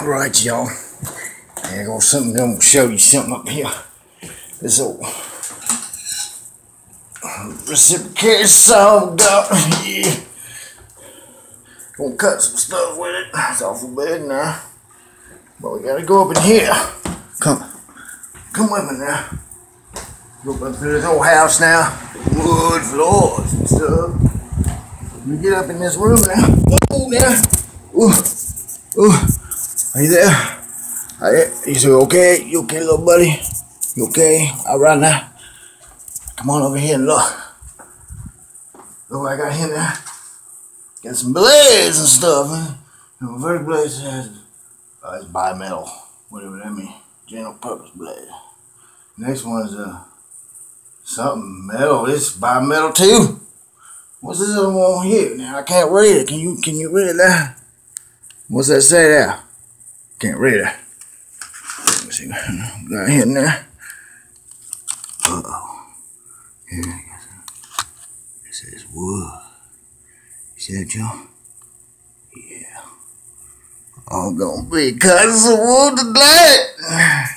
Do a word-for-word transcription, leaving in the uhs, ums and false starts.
Alright, y'all. I got something. I'm gonna show you something up here. This old reciprocating saw dog. Yeah. Gonna cut some stuff with it. It's awful bad now. But we gotta go up in here. Come. Come with me now. Go up to this old house now. Wood floors and stuff. Let me get up in this room now. Oh, now. Ooh. Ooh. Are you there? Hey, you say okay? You okay, little buddy? You okay? All right now. Come on over here and look. Look what I got here now. Got some blades and stuff, man. You know, very blades has uh, it's bimetal, whatever that means. General purpose blade. Next one's uh something metal. It's bimetal too. What's this other one here? Now I can't read it. Can you can you read that? What's that say there? Can't read it. Let me see what I got here now. Uh oh. Here it is. It says wood. You see that, y'all? Yeah. I'm gonna be cutting some wood today.